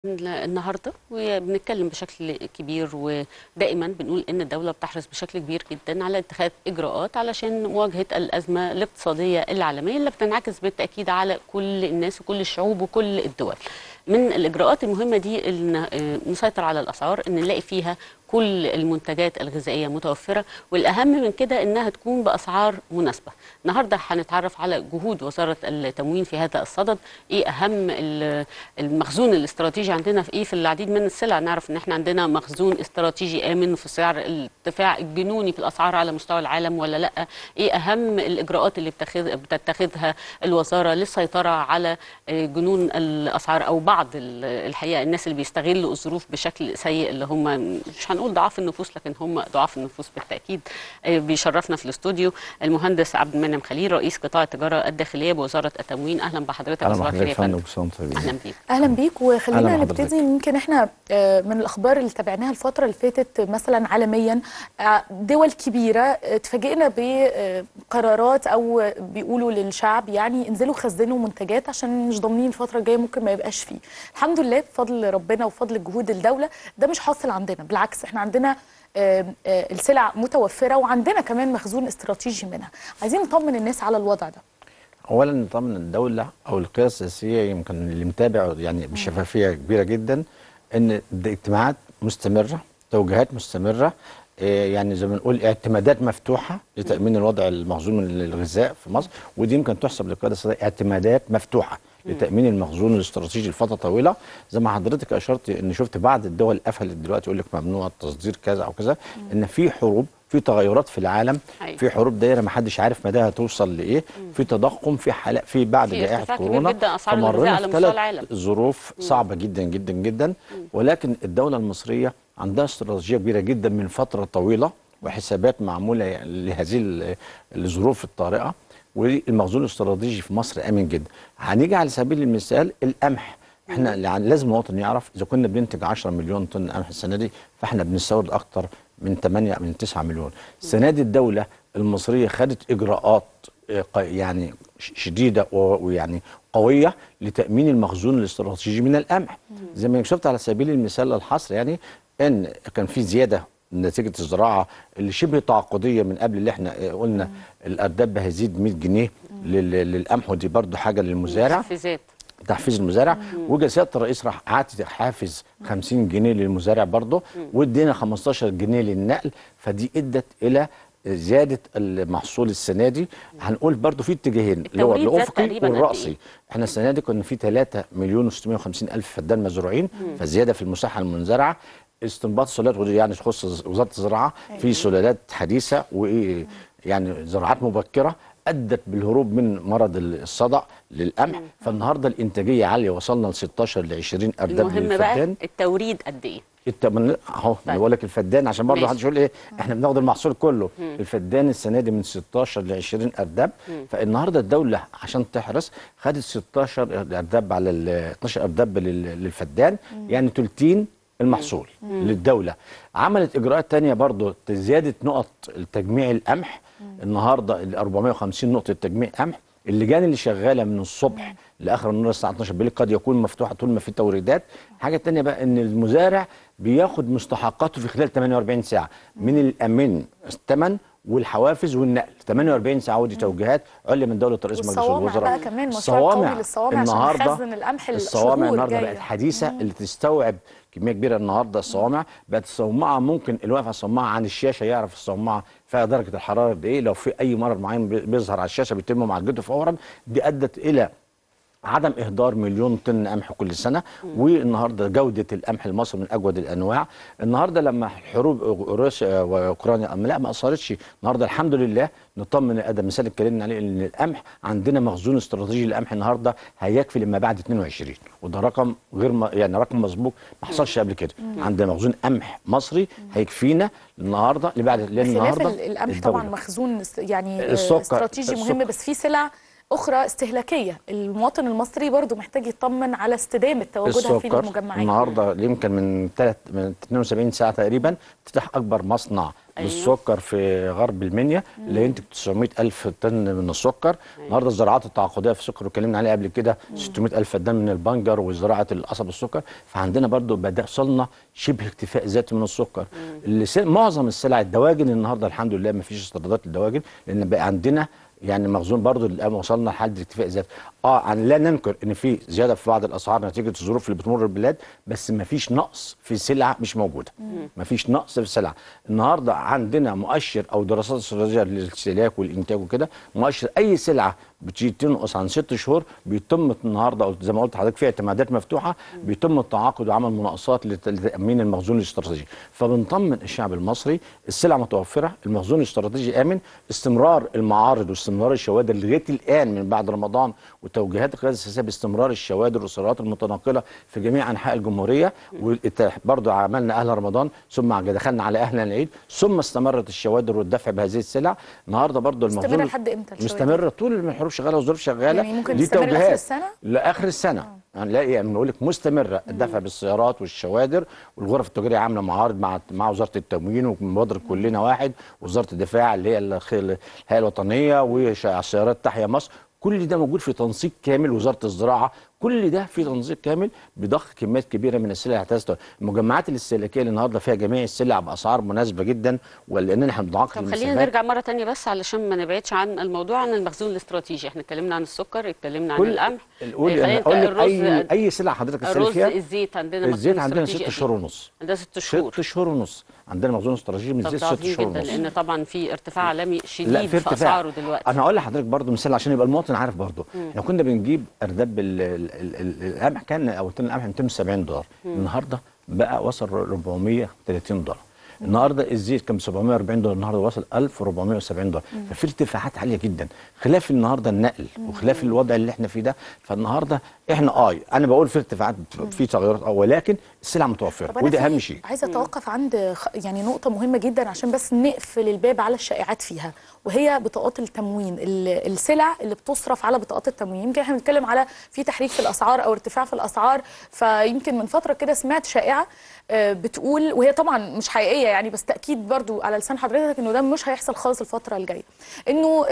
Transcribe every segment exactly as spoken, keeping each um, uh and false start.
النهارده وبنتكلم بشكل كبير، ودائما بنقول ان الدوله بتحرص بشكل كبير جدا على اتخاذ اجراءات علشان مواجهه الازمه الاقتصاديه العالميه اللي بتنعكس بالتاكيد على كل الناس وكل الشعوب وكل الدول. من الاجراءات المهمه دي ان نسيطر على الاسعار، ان نلاقي فيها كل المنتجات الغذائيه متوفره، والاهم من كده انها تكون باسعار مناسبه. النهارده هنتعرف على جهود وزاره التموين في هذا الصدد. ايه اهم المخزون الاستراتيجي عندنا في ايه في العديد من السلع. نعرف ان احنا عندنا مخزون استراتيجي امن في سعر الارتفاع الجنوني في الاسعار على مستوى العالم ولا لا. ايه اهم الاجراءات اللي بتتخذ بتتخذها الوزاره للسيطره على جنون الاسعار، او بعض الحقيقه الناس اللي بيستغلوا الظروف بشكل سيء، اللي هم مش هنقول ضعاف النفوس لكن هم ضعاف النفوس بالتاكيد. بيشرفنا في الاستوديو المهندس عبد المنعم خليل، رئيس قطاع التجاره الداخليه بوزاره التموين. اهلا بحضرتك. اهلا بحضرتك يا فندم. اهلا بيك. اهلا بيك. وخلينا نبتدي، يمكن احنا من الاخبار اللي تابعناها الفتره اللي فاتت مثلا عالميا، دول كبيره اتفاجئنا بقرارات او بيقولوا للشعب يعني انزلوا خزنوا منتجات عشان مش ضامنين الفتره الجايه ممكن ما يبقاش فيه. الحمد لله بفضل ربنا وفضل جهود الدوله ده مش حاصل عندنا، بالعكس احنا عندنا السلع متوفره وعندنا كمان مخزون استراتيجي منها. عايزين نطمن الناس على الوضع ده. اولا نطمن الدوله او القياده السياسيه، يمكن اللي متابع يعني بشفافيه كبيره جدا، ان الاجتماعات مستمره، توجيهات مستمره، يعني زي ما نقول اعتمادات مفتوحه لتامين الوضع المخزون من الغذاء في مصر، ودي يمكن تحسب للقياده السياسيه اعتمادات مفتوحه لتامين المخزون الاستراتيجي لفتره طويله. زي ما حضرتك اشرت ان شفت بعض الدول قفلت دلوقتي يقول لك ممنوع التصدير كذا او كذا، ان في حروب، في تغيرات في العالم، أيوة. في حروب دايره ما حدش عارف مداها هتوصل لايه، في تضخم، في حالات، في بعد جائحه كورونا، فمرينا في ثلاث ظروف صعبه جدا جدا جدا. مم. ولكن الدوله المصريه عندها استراتيجيه كبيره جدا من فتره طويله وحسابات معموله لهذه الظروف الطارئه، والمخزون الاستراتيجي في مصر امن جدا. هنيجي على سبيل المثال القمح، احنا لازم المواطن يعرف اذا كنا بننتج عشرة مليون طن قمح السنه دي، فاحنا بنستورد اكتر من ثمانية من تسعة مليون. السنه دي الدوله المصريه خدت اجراءات يعني شديده ويعني قويه لتامين المخزون الاستراتيجي من القمح. زي ما شفت على سبيل المثال للحصر، يعني ان كان في زياده نتيجه الزراعه اللي شبه تعاقديه من قبل، اللي احنا قلنا الارداب هيزيد مية جنيه للقمح، ودي برضو حاجه للمزارع، تحفيزات تحفيز المزارع. وجلسه الرئيس راح عطت حافز خمسين جنيه للمزارع برضه، وادينا خمستاشر جنيه للنقل، فدي ادت الى زياده المحصول السنه دي. هنقول برضه في اتجاهين، اللي هو الافقي والراسي. احنا السنه دي كنا في ثلاثة مليون وستمائة وخمسين الف فدان مزروعين، فزياده في المساحه المنزرعه. استنباط سلالات، ودي يعني تخص وزاره الزراعه، في سلالات حديثه ويعني زراعات مبكره ادت بالهروب من مرض الصدأ للقمح. فالنهارده الانتاجيه عاليه، وصلنا ل ستاشر ل عشرين ارداب للفدان. المهم بقى التوريد قد ايه؟ التمن اهو بقول لك الفدان، عشان برضه محدش يقول ايه احنا بناخد المحصول كله. مم. الفدان السنه دي من ستاشر ل عشرين ارداب. مم. فالنهارده الدوله عشان تحرص خدت ستاشر ارداب على ال اتناشر ارداب للفدان. مم. يعني تلتين المحصول. مم. للدوله. عملت اجراءات ثانيه برضه، زياده نقط تجميع القمح. النهارده ال أربعمائة وخمسين نقطه تجميع قمح. اللجان اللي شغاله من الصبح لاخر النهار الساعه اتناشر بالليل قد يكون مفتوحه طول ما في توريدات. حاجه ثانيه بقى، ان المزارع بياخد مستحقاته في خلال ثمانية وأربعين ساعه من الامن، الثمن والحوافز والنقل. ثمانية وأربعين ساعه، ودي توجيهات عليا من دوله رئيس مجلس الوزراء. بقى كمان مشروع قوي للصوامع عشان نخزن القمح. الصوامع النهارده بقت حديثه. مم. اللي تستوعب كميه كبيره. النهارده الصوامع بقت الصومعه، ممكن اللي واقف على الصومعه عن الشاشه يعرف الصومعه فيها درجه الحراره قد ايه، لو في اي مرض معين بيظهر على الشاشه بيتم معالجته فورا. دي ادت الى عدم اهدار مليون طن قمح كل سنه. والنهارده جوده القمح المصري من اجود الانواع. النهارده لما حروب روسيا واوكرانيا لا ما اثرتش، النهارده الحمد لله نطمن الاداء. مثال اتكلمنا عليه ان القمح عندنا مخزون استراتيجي للقمح النهارده هيكفي لما بعد اتنين وعشرين، وده رقم غير م... يعني رقم مسبوق ما حصلش قبل كده. عندنا مخزون قمح مصري هيكفينا النهارده اللي بعد، لان النهارده القمح طبعا مخزون يعني استراتيجي مهم، بس في سلع اخرى استهلاكيه، المواطن المصري برضو محتاج يطمن على استدامه تواجدها في المجمعات. النهارده يمكن من ثلاث من اثنين وسبعين ساعه تقريبا افتتاح اكبر مصنع أيوه. للسكر في غرب المنيا اللي ينتج تسعمائة ألف طن من السكر. أيوه. النهارده الزراعات التعاقديه في السكر واتكلمنا عليها قبل كده ستمائة ألف فدان من البنجر وزراعه القصب السكر. فعندنا برضو بدا وصلنا شبه اكتفاء ذاتي من السكر. اللي معظم السلع الدواجن النهارده الحمد لله ما فيش استيرادات للدواجن لان بقى عندنا يعني مخزون برضو الان وصلنا لحد اكتفاء ذاتي. اه لا ننكر ان في زياده في بعض الاسعار نتيجه الظروف اللي بتمر البلاد، بس ما فيش نقص في سلع مش موجوده. ما فيش نقص في سلع. النهارده عندنا مؤشر او دراسات استراتيجيه للاستهلاك والانتاج وكده، مؤشر اي سلعه بتيجي تنقص عن ست شهور بيتم النهارده زي ما قلت لحضرتك في اعتمادات مفتوحه بيتم التعاقد وعمل مناقصات لتامين المخزون الاستراتيجي. فبنطمن الشعب المصري السلع متوفره، المخزون الاستراتيجي امن، استمرار المعارض واستمرار الشوادر لغايه الان من بعد رمضان وتوجيهات القياده السياسيه باستمرار الشوادر والسيارات المتنقله في جميع انحاء الجمهوريه. وبرضه عملنا اهل رمضان ثم دخلنا على اهل العيد ثم استمرت الشوادر والدفع بهذه السلع. النهارده برضه المخزون مستمر لحد امتى؟ مستمر طول ما الحروب شغاله والظروف شغاله. يعني ممكن تستمر لاخر السنه؟ لاخر السنه هنلاقي يعني بنقول لك مستمره الدفع بالسيارات والشوادر، والغرف التجاريه عامله معارض مع مع وزاره التموين ومبادره كلنا واحد ووزاره الدفاع اللي هي الهيئه الوطنيه والسيارات تحيا مصر. كل ده موجود في تنسيق كامل وزاره الزراعه، كل ده في تنسيق كامل بضخ كميات كبيره من السلع اللي هتستوي. المجمعات الاستهلاكيه اللي النهارده فيها جميع السلع باسعار مناسبه جدا ولاننا احنا بنعاقد. طب خلينا نرجع مره ثانيه بس علشان ما نبعدش عن الموضوع عن المخزون الاستراتيجي. احنا اتكلمنا عن السكر، اتكلمنا عن القمح، قولي اقول اي اي سلع حضرتك تسالي فيها. الرز، الزيت عندنا الزيت عندنا ست شهور ونص. عندنا ست شهور ست شهور ونص عندنا مخزون استراتيجي من الزيت ست شهور ونص. لان طبعا في ارتفاع عالمي شديد في, في اسعاره دلوقتي. انا هقول لحضرتك برضو مثال عشان يبقى المواطن عارف برضو. احنا كنا بنجيب ارداب القمح كان او طن القمح مئتين وسبعين دولار، النهارده بقى وصل أربعمائة وثلاثين دولار. النهارده الزيت كان ب سبعمائة وأربعين دولار، النهارده وصل ألف وأربعمائة وسبعين دولار. ففي ارتفاعات عاليه جدا خلاف النهارده النقل وخلاف الوضع اللي احنا فيه ده. فالنهارده احنا اه انا بقول في ارتفاعات في تغيرات اه ولكن السلع متوفره وده اهم شيء. عايزه اتوقف عند يعني نقطه مهمه جدا عشان بس نقفل الباب على الشائعات فيها، وهي بطاقات التموين، السلع اللي بتصرف على بطاقات التموين. يمكن احنا بنتكلم على في تحريك في الاسعار او ارتفاع في الاسعار، فيمكن من فتره كده سمعت شائعه بتقول وهي طبعا مش حقيقيه يعني بس تاكيد برضو على لسان حضرتك انه ده مش هيحصل خالص الفتره الجايه، انه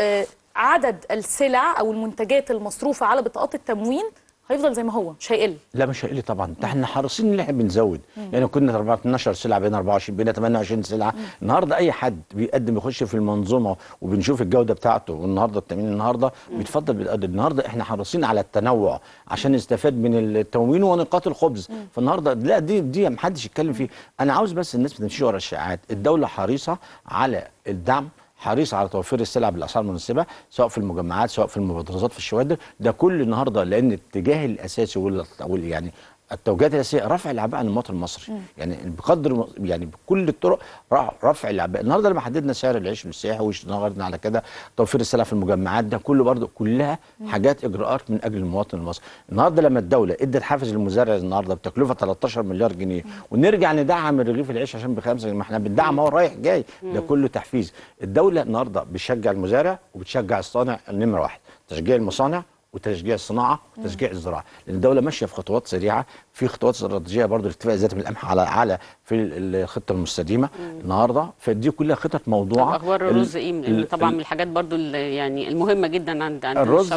عدد السلع او المنتجات المصروفه على بطاقات التموين هيفضل زي ما هو مش هيقل. لا مش هيقل طبعا، ده احنا حريصين ان احنا بنزود. مم. يعني كنا اتناشر سلعه بقينا أربعة وعشرين بقينا ثمانية وعشرين سلعه. مم. النهارده اي حد بيقدم يخش في المنظومه وبنشوف الجوده بتاعته، والنهارده التموين النهارده بيتفضل بيتقدم. النهارده احنا حريصين على التنوع عشان نستفاد من التموين ونقاط الخبز. مم. فالنهارده لا دي دي ما حدش يتكلم فيه. انا عاوز بس الناس ما تمشيش ورا الشائعات. الدوله حريصه على الدعم، حريص على توفير السلع بالاسعار المناسبه سواء في المجمعات سواء في المبادرات في الشوادر. ده كل النهارده لان الاتجاه الاساسي وال يعني التوجيهات الاساسيه رفع العباءه عن المواطن المصري. مم. يعني بقدر يعني بكل الطرق رفع العباءه. النهارده لما حددنا سعر العيش والسياحه واشتغلنا على كده توفير السلع في المجمعات، ده كله برضه كلها حاجات اجراءات من اجل المواطن المصري. النهارده لما الدوله ادت حافز للمزارع النهارده بتكلفه ثلاثة عشر مليار جنيه، مم. ونرجع ندعم الرغيف العيش عشان بخمسه، ما احنا بندعم اهو رايح جاي. مم. ده كله تحفيز. الدوله النهارده بتشجع المزارع وبتشجع الصانع نمره واحد، تشجيع المصانع وتشجيع الصناعه وتشجيع الزراعه، لان الدوله ماشيه في خطوات سريعه، في خطوات استراتيجيه برضه الاكتفاء الذاتي من القمح على على في الخطه المستديمه النهارده. فدي كلها خطط موضوعه. اخبار الرز ايه؟ لان طبعا من الحاجات برضه يعني المهمه جدا عند عند الرز.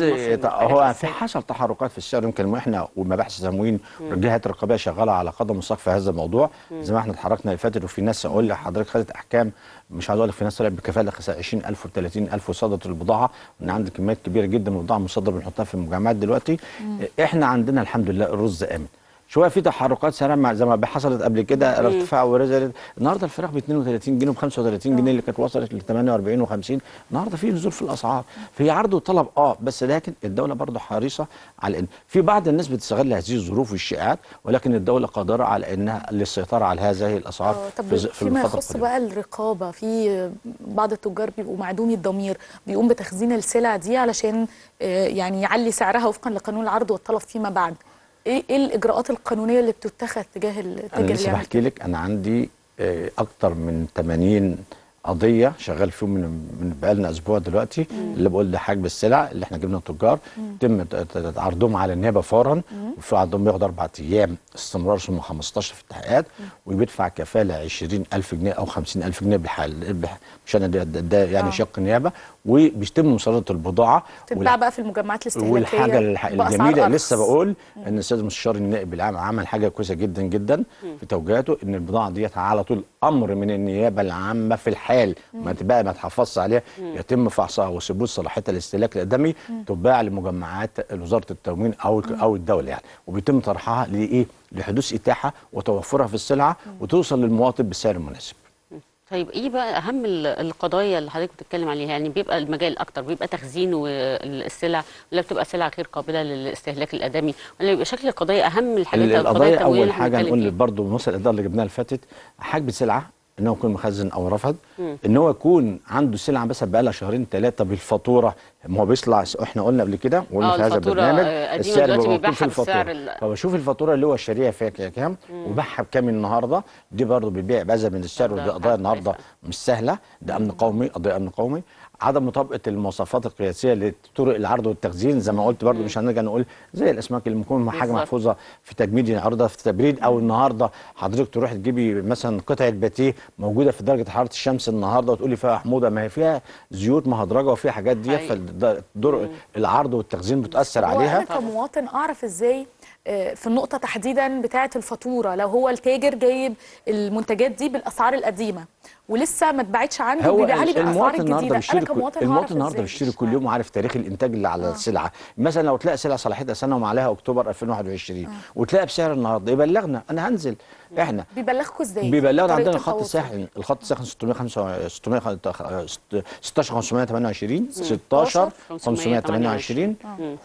هو في حصل تحركات في السعر، يمكن احنا ومباحث التموين والجهات الرقابيه شغاله على قدم وساق في هذا الموضوع. مم. زي ما احنا اتحركنا اللي فاتت، وفي ناس اقول لحضرتك خدت احكام، مش عايز اقول لك في ناس طلعت بكفاله عشرين ألف وثلاثين ألف وصدرت البضاعه، وان عندك كميات كبيره جدا من البضاعه مصدره بنحطها في المجمعات دلوقتي. مم. احنا عندنا الحمد لله الرز امن. شويه في تحركات سريعه زي ما حصلت قبل كده ارتفاع ورزق. النهارده الفراخ ب اثنين وثلاثين جنيه وب خمسة وثلاثين جنيه اللي كانت وصلت ل ثمانية وأربعين وخمسين. النهارده في نزول في الاسعار، في عرض وطلب اه بس لكن الدوله برضه حريصه على ان في بعض الناس بتستغل هذه الظروف والشائعات، ولكن الدوله قادره على انها للسيطره على هذه الاسعار. طب في فيما يخص بقى الرقابه، في بعض التجار بيبقوا معدومي الضمير بيقوم بتخزين السلع دي علشان يعني يعلي سعرها وفقا لقانون العرض والطلب فيما بعد. ايه ايه الاجراءات القانونيه اللي بتتخذ تجاه التاجر؟ انا لسه بحكي لك، انا عندي اكتر من ثمانين قضيه شغال فيهم من من بقالنا اسبوع دلوقتي، مم. اللي بقول ده حجب السلع اللي احنا جبنا التجار يتم عرضهم على النيابه فورا، وفي عرضهم بياخد اربع ايام استمرار ثم خمستاشر في التحقيقات، وبيدفع كفاله عشرين الف جنيه او خمسين الف جنيه بالحال مش انا ده, ده يعني آه. شق نيابه، وبيتم مصادره البضاعه تتباع بقى في المجمعات الاستهلاكيه. والحاجه الجميله لسه بقول مم. ان السيد المستشار النائب العام عمل حاجه كويسه جدا جدا مم. في توجيهاته، ان البضاعه ديت على طول امر من النيابه العامه في الحال مم. ما تبقى ما تحافظش عليها مم. يتم فحصها وثبوت صلاحيتها الاستهلاك الادمي، تباع لمجمعات وزاره التموين او مم. او الدوله يعني، وبيتم طرحها لايه؟ لحدوث اتاحه وتوفرها في السلعه مم. وتوصل للمواطن بالسعر المناسب. طيب ايه بقى اهم القضايا اللي حضرتك بتتكلم عليها؟ يعني بيبقى المجال اكتر بيبقى تخزين والسلع، ولا بتبقى سلع غير قابله للاستهلاك الادمي، ولا بيبقى شكل القضايا اهم الحاجات؟ القضايا اول حاجه نقول برضه مثل الاداره اللي جبناها اللي فاتت، حجب سلعه ان هو يكون مخزن او رفض، مم. ان هو يكون عنده سلعه بس بقى لها شهرين ثلاثه بالفاتوره، ما هو بيطلع احنا قلنا قبل كده وقلنا في هذا البرنامج السعر بيبقى مكتوب في الفاتوره، فبشوف الفاتوره اللي هو شاريها فيها كام وباعها بكام النهارده، دي برضه بيبيع بأزيد من السعر، ودي قضايا النهارده مش سهله، ده امن قومي، قضيه امن قومي. عدم مطابقه المواصفات القياسيه لطرق العرض والتخزين زي ما قلت برضه، مش هنرجع نقول زي الاسماك اللي ممكن حاجه محفوظه في تجميد عرضها في تبريد، او النهارده حضرتك تروح تجيبي مثلا قطعه باتيه موجوده في درجه حراره الشمس النهارده وتقولي فيها حموضه، ما هي فيها زيوت مهدرجه وفيها حاجات دي، فدور العرض والتخزين بتاثر عليها. انا كمواطن اعرف ازاي في النقطه تحديدا بتاعه الفاتوره، لو هو التاجر جايب المنتجات دي بالاسعار القديمه ولسه ما اتباعتش عنده بيبيعها لي بالاسعار الجديده، انا كمواطن المواطن النهارده بيشتري كل يوم وعارف تاريخ الانتاج اللي على آه. السلعه، مثلا لو تلاقي سلعه صلاحيتها سنه ومعليها اكتوبر الفين وواحد وعشرين آه. وتلاقي بسعر النهارده يبلغنا، انا هنزل احنا بيبلغكم ازاي؟ بيبلغنا عندنا الخط الساخن، الخط الساخن ستمية وخمسة ستاشر خمسمية تمنية وعشرين ستاشر خمسمية تمنية وعشرين،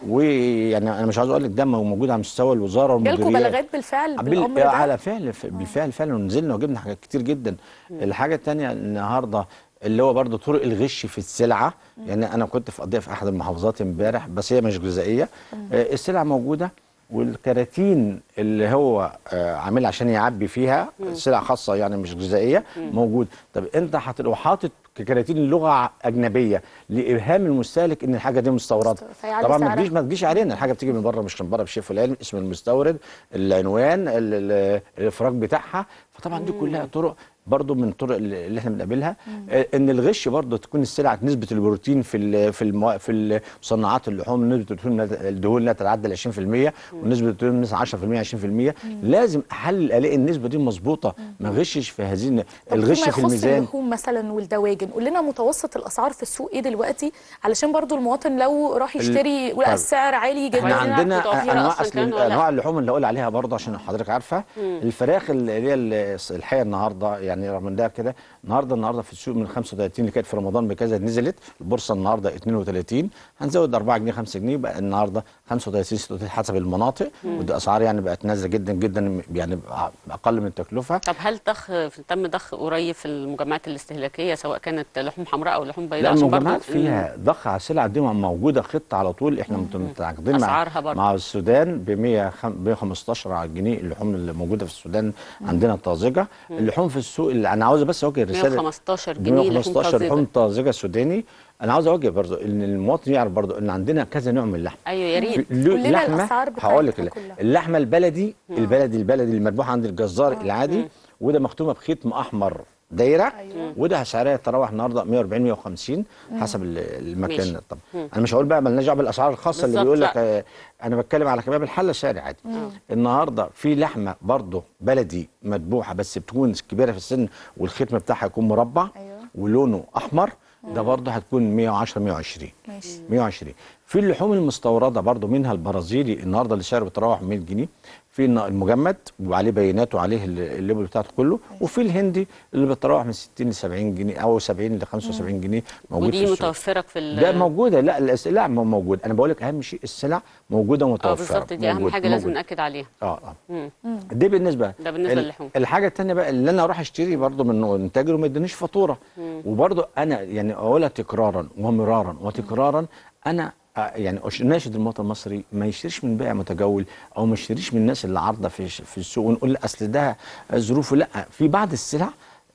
ويعني انا مش عاوز اقول لك ده موجود على مستوى الوزاره والمديريات. جالكم بلاغات بالفعل بالامر ده؟ على فعل بالفعل فعلا ونزلنا وجبنا حاجات كتير جدا. الحاجه الثانيه النهارده اللي هو برضه طرق الغش في السلعه، يعني انا كنت في قضيه في احد المحافظات امبارح بس هي مش غذائيه، آه السلعه موجوده والكراتين اللي هو آه عاملها عشان يعبي فيها سلع خاصه يعني مش غذائيه موجود. طب انت هتبقى حاطط كراتين لغه اجنبيه لابهام المستهلك ان الحاجه دي مستورده، طبعا ما تجيش ما تجيش علينا، الحاجه بتيجي من بره مش من بره بشيء فلان، اسم المستورد، العنوان، الافراج بتاعها، فطبعا دي كلها طرق برضو من الطرق اللي احنا بنقابلها. ان الغش برضو تكون السلعه نسبه البروتين في في المو... في مصنعات اللحوم نسبه الدهون لا تتعدى عشرين في المية ونسبه الدهون عشرة في المية عشرين في المية، لازم احلل الاقي النسبه دي مظبوطه، ما غشش في هذه الغش في الميزان. اللحوم مثلا والدواجن، قول لنا متوسط الاسعار في السوق ايه دلوقتي علشان برضو المواطن لو راح يشتري ولقى السعر عالي جدا. احنا عندنا انواع اصل انواع اللحوم اللي اقول عليها برضو عشان حضرتك عارفه، الفراخ اللي هي الحيه النهارده يعني رغم ده كده النهارده النهارده في السوق من خمسة وتلاتين اللي كانت في رمضان بكذا نزلت البورصه النهارده اتنين وتلاتين، هنزود اربعة جنيه خمسة جنيه بقى النهارده خمسة وتلاتين ستة وتلاتين حسب المناطق، ودي اسعار يعني بقت نازله جدا جدا يعني اقل من التكلفه. طب هل ضخ تم ضخ قريب في المجمعات الاستهلاكيه سواء كانت لحوم حمراء او لحوم بيضاء؟ لا المجمعات فيها ضخ على السلع دي موجوده خطه على طول، احنا متعاقدين مع مع السودان ب مية وخمستاشر جنيه اللحوم اللي موجوده في السودان عندنا طازجه، اللحوم في السوق اللي انا عاوز بس اوجه رساله مية وخمستاشر جنيه لحوم طازجه لحوم طازجه سوداني. انا عاوز اوجه برضو ان المواطن يعرف برضو ان عندنا كذا نوع من اللحم. ايوه يا ريت كلنا الاسعار بتاعتها. هقول لك اللحمه البلدي البلدي البلدي المذبوحه عند الجزار آه. العادي مم. وده مختومه بختم احمر دايره، أيوة. وده سعرها يتراوح النهارده مية واربعين مية وخمسين حسب المكان. طب انا مش هقول بقى مالناش دعوه بالاسعار الخاصه اللي بيقول لك آه انا بتكلم على كباب الحله سعر عادي. مم. النهارده في لحمه برضو بلدي مذبوحه بس بتكون كبيره في السن والختم بتاعها يكون مربع أيوة. ولونه احمر، ده برضه هتكون مية وعشرة مية وعشرين ماشي مية وعشرين. في اللحوم المستورده برضه منها البرازيلي النهارده اللي سعره بيتراوح مية جنيه، في المجمد وعليه بيانات وعليه الليبل بتاعته كله، وفي الهندي اللي بيتراوح من ستين ل سبعين جنيه او سبعين ل خمسة وسبعين جنيه موجود ودي في السوق. متوفره في ده موجوده. لا السلع موجوده، انا بقول لك اهم شيء السلع موجوده ومتوفره. اه بالظبط، دي اهم حاجه موجود. لازم ناكد عليها. اه اه دي بالنسبه ده بالنسبه للحوم. الحاجه الثانيه بقى اللي انا اروح اشتري برضه من تاجر وما يدينيش فاتوره، وبرضه انا يعني اقولها تكرارا ومرارا وتكرارا، انا يعني ناشد المواطن المصري ما يشتريش من بائع متجول او ما يشتريش من الناس اللي عارضه في في السوق ونقول اصل ده ظروفه. لا، في بعض السلع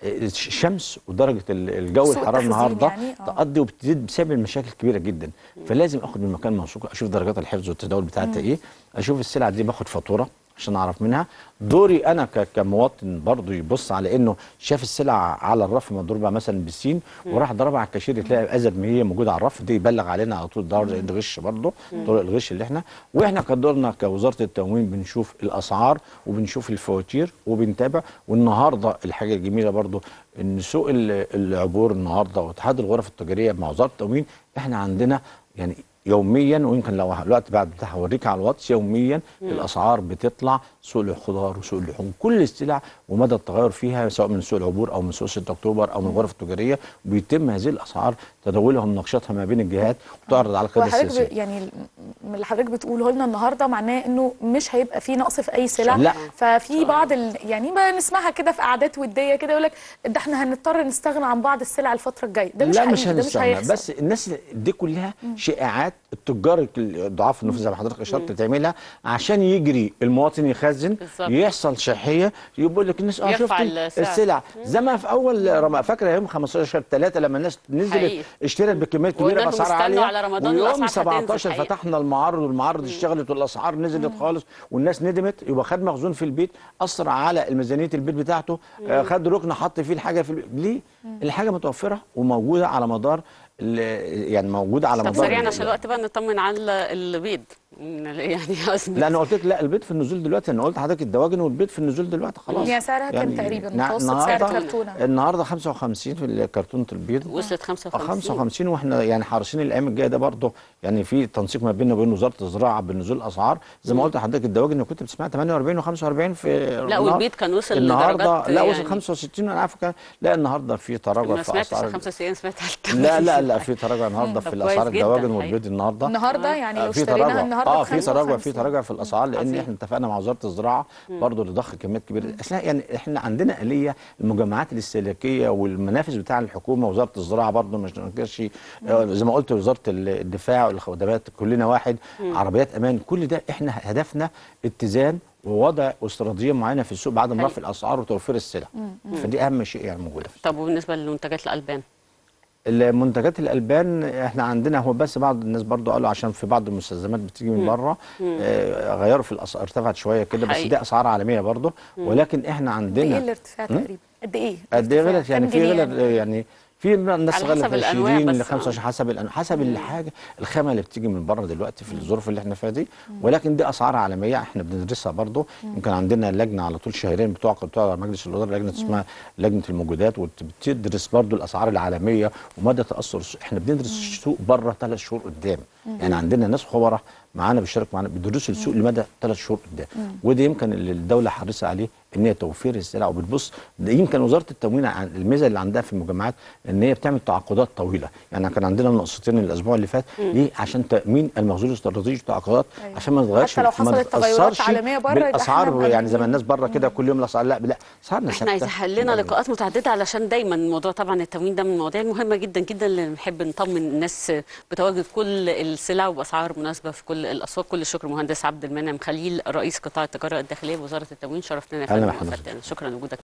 الشمس ودرجه الجو الحراره النهارده يعني تقضي وبتزيد بسبب المشاكل كبيره جدا. فلازم اخد من مكان موثوق، اشوف درجات الحفظ والتداول بتاعتها ايه، اشوف السلعه دي باخد فاتوره عشان اعرف منها. دوري انا كمواطن برضو يبص على انه شاف السلعه على الرف مضروبه مثلا بالسين وراح ضربها على الكاشير تلاقي ازيد ما هي موجوده على الرف، دي يبلغ علينا على طول. دور الغش برضو، طرق الغش اللي احنا واحنا كدورنا كوزاره التموين بنشوف الاسعار وبنشوف الفواتير وبنتابع. والنهارده الحاجه الجميله برضو ان سوق العبور النهارده واتحاد الغرف التجاريه مع وزاره التموين احنا عندنا يعني يوميا، ويمكن لو الوقت بعد بتاعها هوريك على الواتس، يوميا مم. الاسعار بتطلع، سوق الخضار وسوق اللحوم كل السلع ومدى التغير فيها سواء من سوق العبور او من سوق ستة اكتوبر او من الغرف التجاريه، بيتم هذه الاسعار تداولها ومناقشتها ما بين الجهات وتعرض على القياده السياسيه. يعني من اللي حضرتك بتقوله لنا النهارده معناه انه مش هيبقى في نقص في اي سلع. لا. ففي بعض ال... يعني بنسمعها كده في قعدات وديه كده يقول لك ده احنا هنضطر نستغنى عن بعض السلع الفتره الجايه. ده مش لا حقيقي، مش ده مش هيحصل. بس الناس دي كلها مم. شائعات التجار ضعاف النفوذ زي ما حضرتك اشرت تعملها عشان يجري المواطن يخزن بالزبط. يحصل شحيه يقول لك الناس اه شفت السلع زي ما في اول رمضان فاكره يوم خمستاشر ثلاثة لما الناس نزلت اشترت بكميات كبيره باسعار عاليه على رمضان ويوم سبعتاشر فتحنا المعارض والمعارض اشتغلت والاسعار نزلت مم. خالص والناس ندمت. يبقى خد مخزون في البيت اثر على الميزانيه البيت بتاعته آه خد ركن حط فيه الحاجه في البيت. ليه؟ مم. الحاجه متوفره وموجوده على مدار يعني موجوده على مدار. طب سريعا عشان الوقت بقى نطمن على البيض يعني أزمة. لا انا قلت لك لا البيض في النزول دلوقتي، انا قلت لحضرتك الدواجن والبيض في النزول دلوقتي خلاص. يعني سعرها كام تقريبا متوسط سعر الكرتونه؟ النهارده خمسة وخمسين في كرتونه البيض وصلت خمسة وخمسين خمسة وخمسين واحنا يعني حريصين الايام الجايه ده برضه يعني في تنسيق ما بيننا وبين وزاره الزراعه بنزول الاسعار زي ما قلت لحضرتك. الدواجن اللي كنت بتسمعها ثمانية وأربعين وخمسة وأربعين في لا والبيض كان وصل النهارده لا وصل يعني خمسة وستين انا عارف كان لا النهارده في تراجع في اسعار خمسة وستين سمعت لا لا لا في تراجع النهارده في الاسعار الدواجن والبيض النهارده النهارده يعني لو اشتريناها النهارده اه في تراجع في تراجع في الاسعار لان عزيز. احنا اتفقنا مع وزاره الزراعه برضه لضخ كميات كبيره. اصلا يعني احنا عندنا اليه المجمعات الاستهلاكيه والمنافذ بتاع الحكومه وزاره الزراعه برضه مش ننكرش زي ما قلت وزاره الدفاع والخدمات كلنا واحد مم. عربيات امان كل ده احنا هدفنا اتزان ووضع استراتيجيه معينه في السوق بعد ما رفع الاسعار وتوفير السلع. مم. فدي اهم شيء يعني موجوده. طب وبالنسبه لمنتجات الالبان؟ المنتجات الالبان احنا عندنا هو بس بعض الناس برضو قالوا عشان في بعض المستلزمات بتيجي من بره آه غيروا في الاسعار ارتفعت شويه كده بس دي اسعار عالميه برضو ولكن احنا عندنا قد ايه الارتفاع تقريبا؟ قد ايه؟ قد ايه غلط يعني في غلط يعني في الناس غلط عشرين ل خمسة وعشرين حسب الأنواع حسب مم. الحاجه الخامه اللي بتيجي من بره دلوقتي في الظروف اللي احنا فيها دي ولكن دي اسعار عالميه احنا بندرسها برضه. يمكن عندنا لجنه على طول شهرين بتوع بتوع مجلس الوزراء لجنه اسمها لجنه الموجودات وبتدرس برضه الاسعار العالميه ومدى تاثر احنا بندرس السوق بره ثلاث شهور قدام. يعني عندنا ناس خبراء معانا بيشارك معانا بيدرسوا السوق لمدى ثلاث شهور قدام وده يمكن اللي الدوله حريصه عليه ان هي توفير السلع وبتبص. يمكن وزاره التموين الميزه اللي عندها في المجمعات ان هي بتعمل تعاقدات طويله. يعني كان عندنا نقصتين الاسبوع اللي فات ليه؟ عشان تامين المخزون الاستراتيجي تعاقدات أيوة. عشان ما نتغيرش حتى لو حصلت تغيرات عالميه بره الاسعار يعني زي ما الناس بره كده كل يوم الاسعار لا لا اسعارنا احنا عايزين لنا لقاءات متعدده علشان دايما موضوع طبعا التموين ده من المواضيع المهمه جدا جدا اللي بنحب نطمن الناس بتواجد كل السلع وباسعار مناسبه في كل الاسواق. كل الشكر مهندس عبد المنعم خليل رئيس قطاع التجاره الداخليه بوزاره التموين شرفتنا يا فندم. شكرا لوجودك.